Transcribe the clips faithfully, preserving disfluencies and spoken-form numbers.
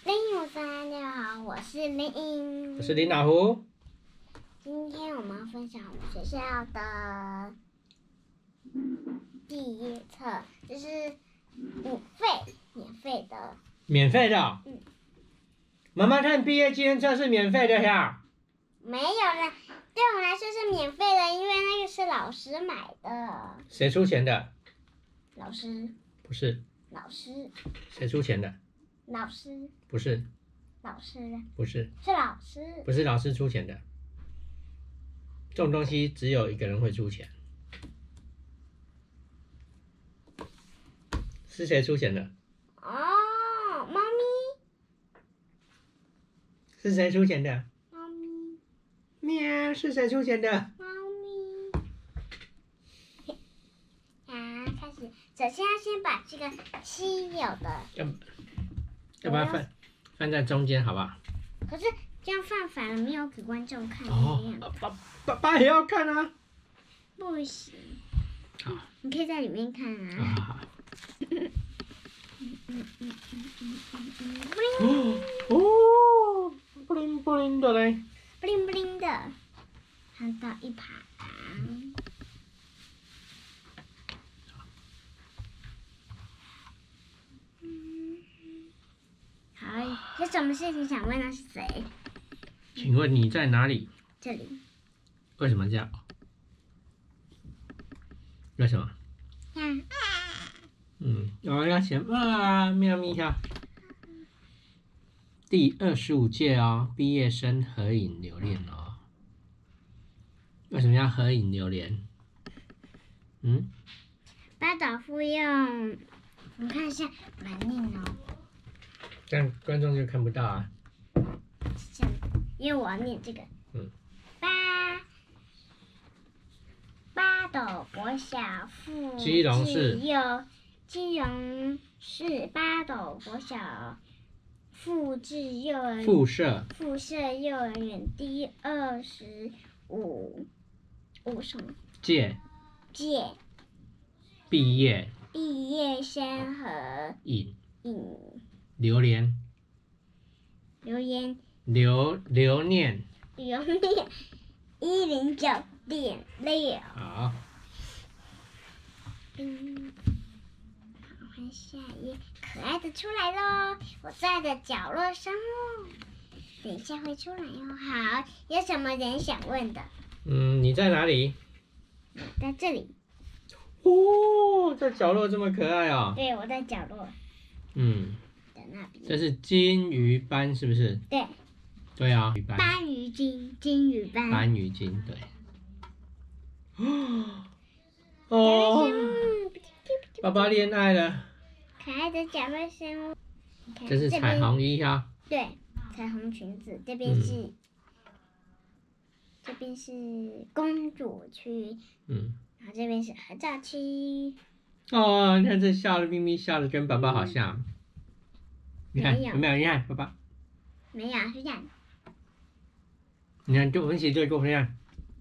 零五三六好，我是林颖， 我是林老胡。 今天我们要分享我们学校的毕业册，就是免费免费的。 免费的、哦。 嗯。 妈妈看毕业纪念册是免费的呀。 没有啦，对我们来说是免费的，因为那个是老师买的。 谁出钱的？ 老师。 不是。 老师。 谁出钱的？ 老师。 不是。 老师。 不是。 是老师。 不是老师出钱的。这种东西只有一个人会出钱。是谁出钱的？ 哦，猫咪。 是谁出钱的？ 猫咪。 喵，是谁出钱的？ 猫咪。啊，开始，首先要先把这个稀有的， 要要不要放放在中间，好不好？ 可是这样放反了，没有给观众看。 哦，爸爸爸也要看啊。 不行。 好， 你可以在里面看啊。 好好好。 嗯嗯嗯嗯嗯嗯嗯。 哦，布灵布灵的嘞。 布灵布灵的，看到一排。嗯，好，有什么事情想问的是谁？ 请问你在哪里？ 这里。 为什么这样？为什么？ 看。 嗯，我要写啊，喵咪呀。第二十五届哦，毕业生合影留念哦。为什么要合影留念？嗯？ 八岛复用，我们看一下，我来念哦。 这样观众就看不到啊。 这样，因为我要念这个。 嗯。 八八斗国小附基隆市幼，基隆市八斗国小附置幼儿附设附设幼儿园第二十五五什么届届毕业毕业生合影影留言留言留留念留念一零九点六。 好。 嗯，好，看下一页，可爱的出来喽！我在的角落上哦，等一下会出来哦。好，有什么人想问的？ 嗯，你在哪里？ 在这里。 哦，这角落这么可爱哦。 对，我在角落。 嗯。 的那边。 这是金鱼班是不是？ 对。 对啊，鱼班。 斑鱼金，金鱼斑。 斑鱼金，对。哦。爸爸恋爱了。 可爱的角落生物。 这是彩虹衣哈。 对，彩虹裙子，这边是。 嗯、 这边是公主区。 嗯。 然后这边是合照区。 哦，你看这笑的咪咪笑的跟爸爸好像。嗯、你看有没有？你看爸爸。 没有，是这样。 你看，就我们一起做做这样。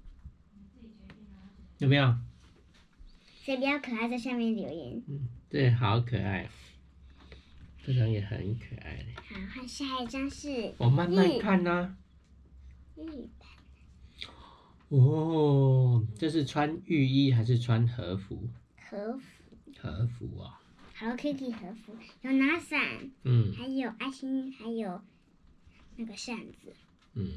有没有？ 谁比较可爱，在下面留言。 嗯，这好可爱，这张也很可爱。 好，换下一张是。 我慢慢看呢、 啊。日本。哦，这是穿浴衣还是穿和服？ 和服。 和服哦。 Hello Kitty 和服，有拿伞， 嗯， 还有爱心，还有那个扇子， 嗯，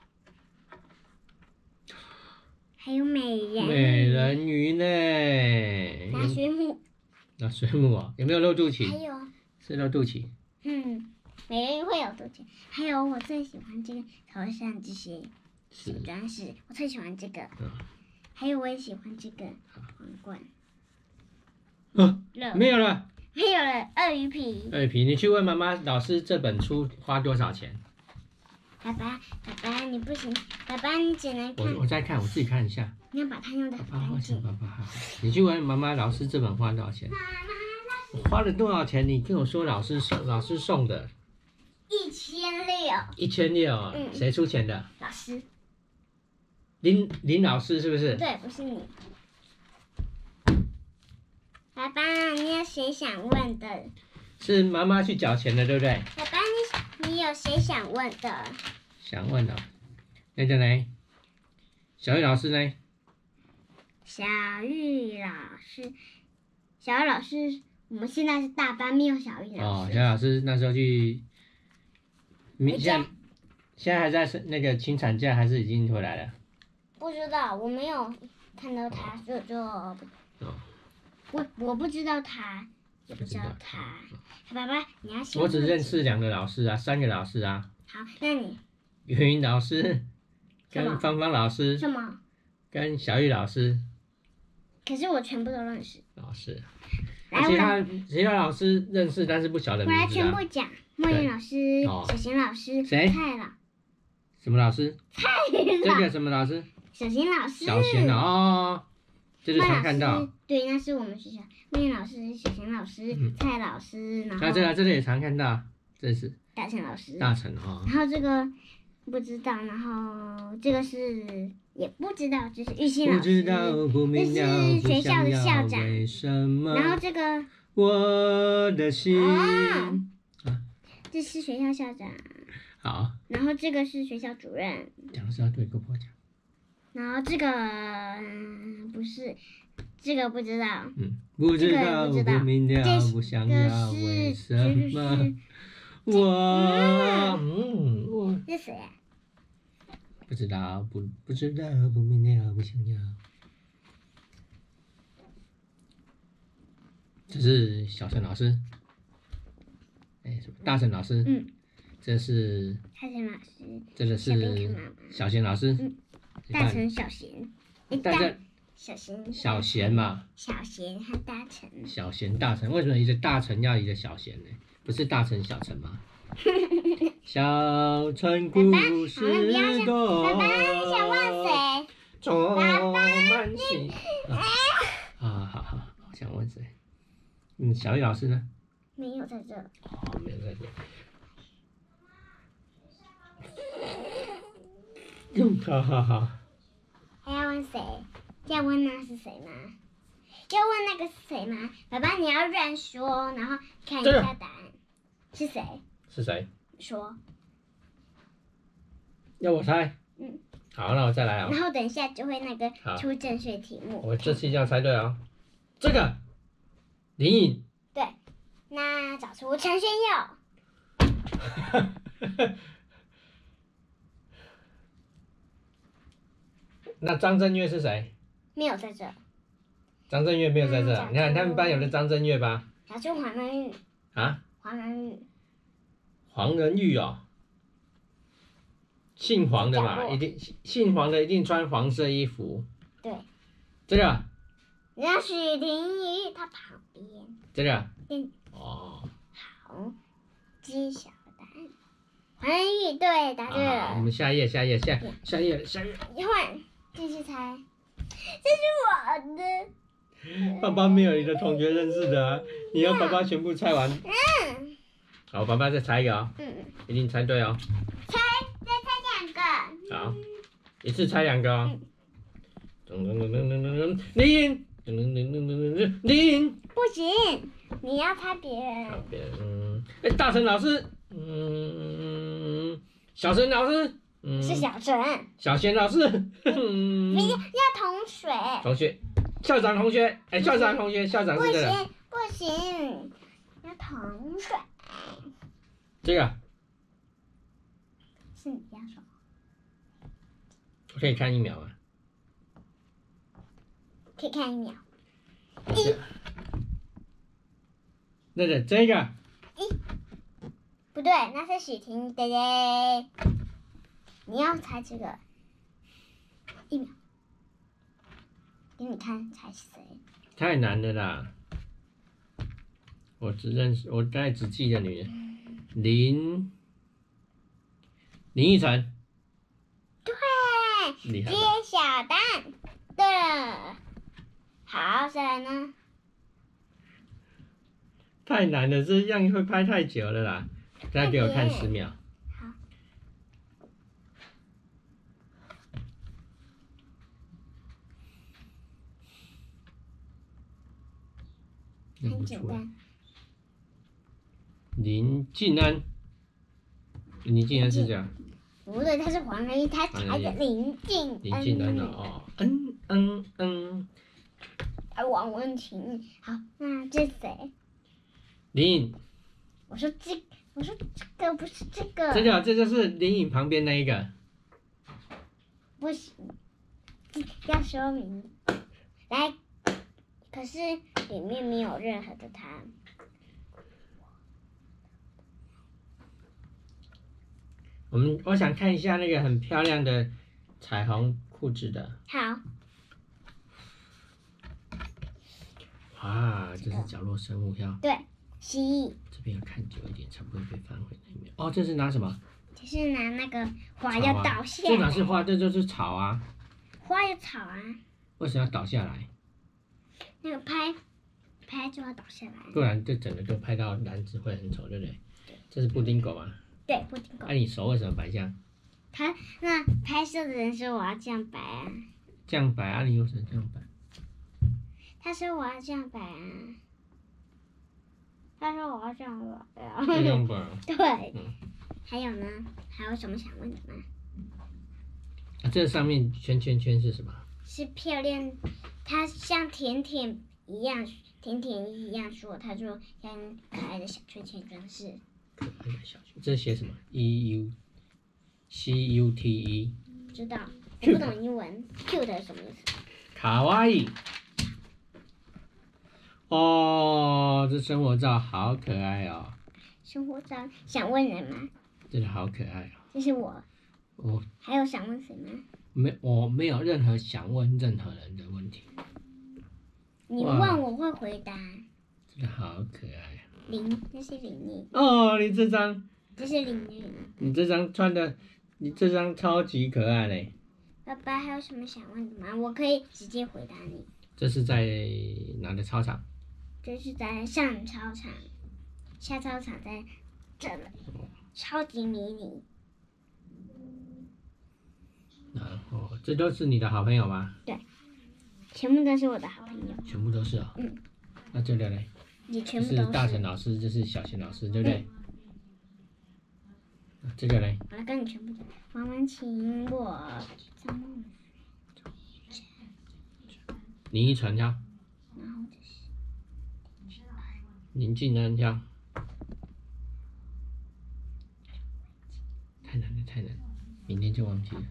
还有美人美人鱼呢？ 拿水母， 拿水母啊？有没有露肚脐？ 还有是露肚脐。 嗯，美人鱼会有肚脐。还有我最喜欢这个头上这些小装饰，我最喜欢这个。 嗯， 还有我也喜欢这个皇冠。 嗯，没有了。 没有了，鳄鱼皮。 鳄鱼皮，你去问妈妈，老师这本书花多少钱？ 爸爸，爸爸你不行，爸爸你只能看。 我我再看，我自己看一下。 你要把它用的很干净。 爸爸，爸爸，你去问妈妈，老师这本花多少钱？ 妈妈， 我花了多少钱？你跟我说老师送，老师送的。 一千六。 一千六， 嗯， 谁出钱的？ 老师。 林林老师是不是？ 对，不是你。爸爸，你有谁想问的？ 是妈妈去缴钱的，对不对？ 爸爸，你想问的。 想问哦，那个呢？小玉老师呢？ 小玉老师，小玉老师，我们现在是大班，没有小玉老哦， 师。 小玉老师那时候去，明回家现在现在还在是那个请产假，还是已经回来了？ 不知道，我没有看到他，所以我就哦， 我我不知道他，也不知道他。爸爸，你要先我只问认识两个老师啊，三个老师啊， 好，那你云云老师什么跟芳芳老师什么？ 跟小玉老师可是我全部都认识。 老师， 来，我其来， 他其他老师认识，但是不晓得我来名字啊。 全部讲。莫言老师、 哦小贤老师、 谁蔡老、 什么老师？ 蔡这老、 个什么老师？ 小贤老师、 小贤的哦，这就麦老常看到师。，对，那是我们学校莫言老师、小贤老师、 嗯蔡老师，然啊，这后个这个也常看到，这是大成老师， 大成哈。 然后这个不知道，然后这个是也不知道，就是玉兴老不知道师， 不明这了不是学校想要的校长为什么？ 然后这个我的心。 哦这是学校校长， 好， 然后这个是学校主任， 讲的是要对郭婆讲。 然后这个、嗯不是，这个不知道， 嗯，不知道这个也不知道不明了这不想这要是为什这么是？ 我嗯我这是谁啊？ 不知道不不知道不明了不想要。这是小陈老师，哎，什么大陈老师？ 嗯， 这是蔡成老师， 这个小兵是看妈妈小贤老师。 嗯你看大成小贤，诶大大这小贤小贤嘛， 小贤和大成， 小贤大成，为什么一个大成要一个小贤呢？不是大成小成吗？小城故事多， 爸爸想问谁？ 充满喜。啊，好好好，我想问谁？嗯，小玉老师呢？ 没有在这。 哦，没有在这。嗯，好好好。 还要问谁？要问那是谁吗？要问那个是谁吗？爸爸，你要乱说，然后看一这个下答案。是谁？ 是谁？ 说。 要我猜？ 嗯。 好，那我再来啊、 然后等一下就会那个好出正确题目。 我这次一定要猜对啊、这个林颖。 对，那找出陈轩佑。 那张震岳是谁？ 没有在这。 张震岳没有在这、 嗯你看他们班有个张震岳吧？ 找出黄仁玉。 啊？ 黄仁玉。 黄仁玉哦，姓黄的嘛， 讲过一定姓黄的一定穿黄色衣服。 对。 这个， 那许廷宇他旁边。 这个。 嗯。 哦。 好，揭晓答案。黄仁玉对，答对好，我了。 们下一页，下一页，下下一页，下一页。 一换，继续猜。这是我的。 爸爸没有你的同学认识的、啊，你要爸爸全部猜完。 嗯。 好，爸爸再猜一个啊、 嗯。 一定猜对哦。 猜，再猜两个。 好，一次猜两个哦。 嗯噔噔噔噔噔噔噔，林，噔噔噔噔噔噔，林。 不行，你要猜别人。 别嗯，哎，大成老师，嗯，小陈老师，嗯， 是小陈。 小贤老师， 不嗯， 要要同学。 同学，校长同学，哎，校长同学，校长不是这个， 行不行，要同学。 这个是你要说。 我可以看一秒吗？ 可以看一秒。 这那个这个， 不对，那是许婷姐姐。你要猜这个，一秒，给你看猜谁？ 太难了啦！我只认识，我大概只记得女人，林林依晨， 对， 厉害揭吧？ 晓答案。对了，好，再来呢？ 太难了，这样会拍太久了啦。大家给我看十秒。 好。 认不出来。 很简单。 林静安， 你竟然是这样。 不对，他是黄仁义，他才的林静林静恩哦，嗯嗯嗯。 啊，王文婷，好，那这谁？ 林颖。 我说这，我说这个不是这个。 这个，这就是林颖旁边那一个。 不行，要说明。来，可是里面没有任何的他。 我们，我想看一下那个很漂亮的彩虹裤子的。 好。 哇，这是角落生物要。 对，蜥蜴。 这边要看久一点，才不会被翻回那边。哦，这是拿什么？ 这是拿那个花要倒下来。 这哪是花？这就是草啊。 花有草啊。 为什么要倒下来？ 那个拍，拍就要倒下来。 不然这整个都拍到篮子会很丑，对不对？对。这是布丁狗吗？ 对，布丁狗。 那、啊、你手为什么摆这样？ 他那拍摄的人说我要这样摆啊。 这样摆啊？你为什么这样摆？ 他说我要这样摆啊。他说我要这样摆啊。 这样摆。 对。 嗯。 还有呢？还有什么想问的吗？ 啊，这上面圈圈圈是什么？ 是漂亮，它像甜甜一样，甜甜一样说，他说像可爱的小圈圈装饰。 可爱的小圈，这写什么 ？E U C U T E。 知道，我不懂英文。cute 什么意思？ 卡哇伊。哦，这生活照好可爱哦。 生活照，想问人吗？ 真的好可爱哦。 这是我。 我。 还有想问谁吗？ 没，我没有任何想问任何人的问题。 你问我会回答。 真的好可爱啊。 林，那是林丽。 哦，你这张。 这是林丽。 你这张穿的，你这张超级可爱嘞。 爸爸还有什么想问的吗？我可以直接回答你。 这是在哪的操场？ 这是在上操场，下操场在这里，超级迷你。 然后这都是你的好朋友吗？ 对，全部都是我的好朋友。 全部都是哦。 嗯。 那这个嘞？ 也全部都是。 这是大陈老师，这是小贤老师，对不对？嗯、这个嘞？ 我来跟你全部讲。王文琴，我张梦雪， 林依晨跳。 然后就是。 林静安跳。太难了，太难了，明天就忘记了。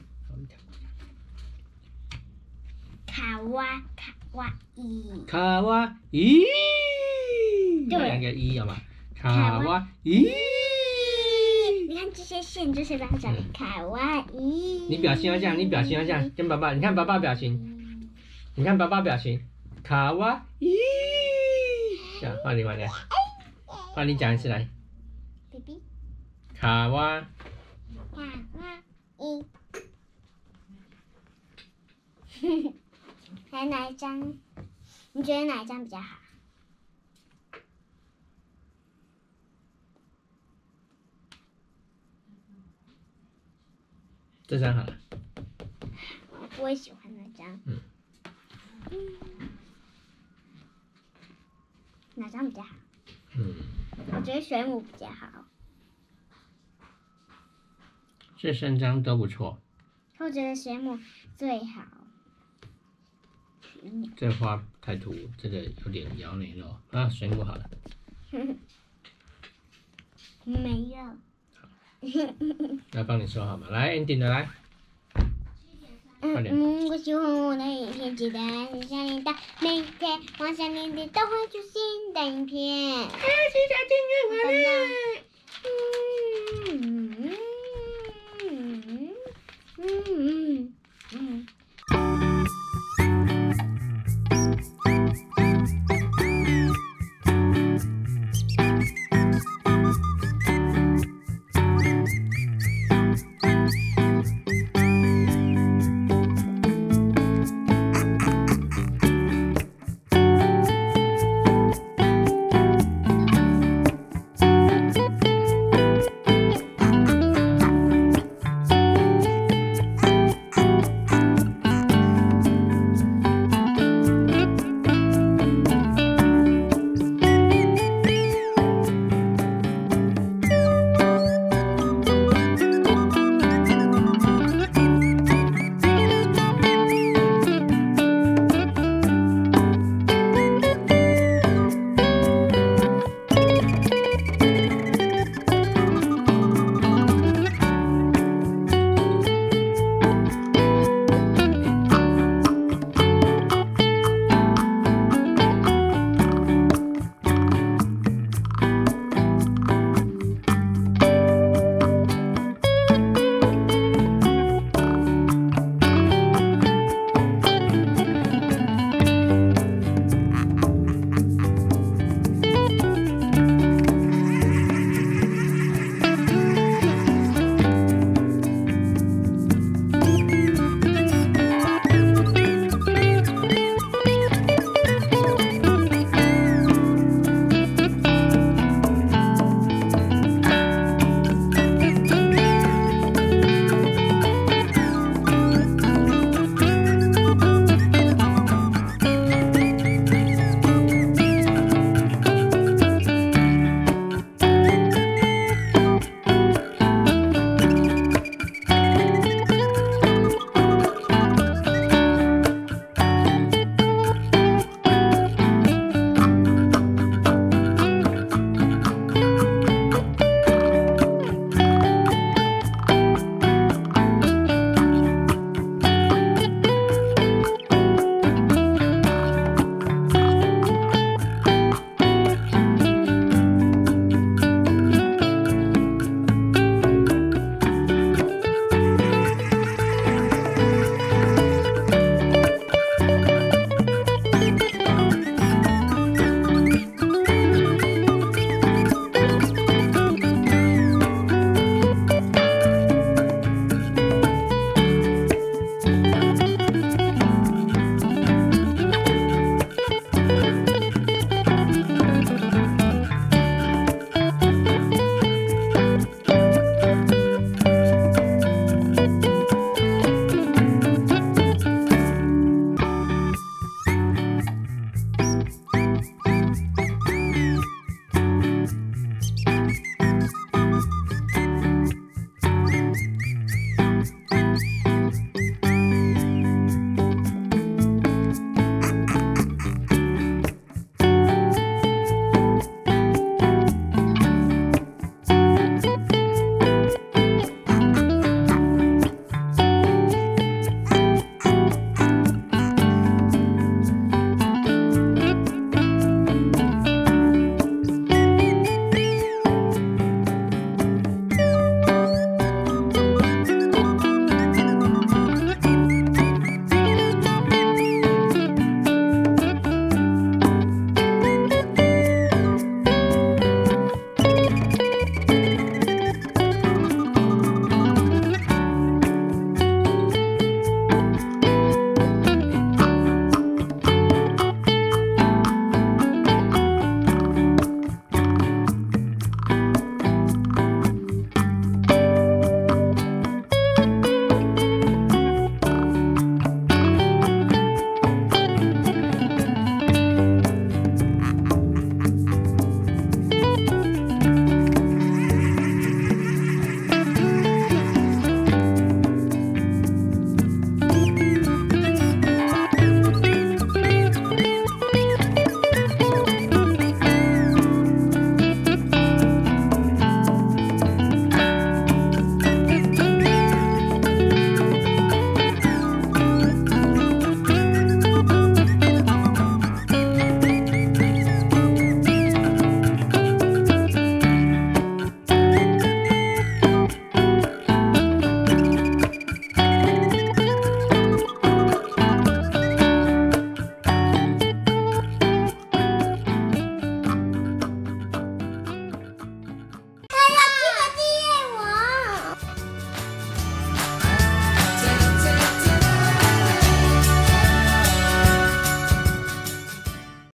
卡哇卡哇伊， 卡哇伊， 对， 两个伊好吗？卡哇伊， 你看这些线就是拉长卡哇伊。 你表情要这样，你表情要这样，跟爸爸，你看爸爸表情，你看爸爸表情，卡哇伊，这样换你换你，换你讲一次来。 baby， 卡哇， 卡哇伊。来哪一张？你觉得哪一张比较好？ 这张好了。 我也喜欢那张。 嗯。 哪张比较好？ 嗯。 我觉得水母比较好。 这三张都不错。 我觉得水母最好。 这花太突兀，这个有点摇脸了啊，水母好了。 没有。 来帮你说好吗？来 ending 的来。 嗯嗯，如果喜欢我的影片，记得按下铃铛，每天晚上六点都会出新的影片。 还要记得订阅我呢。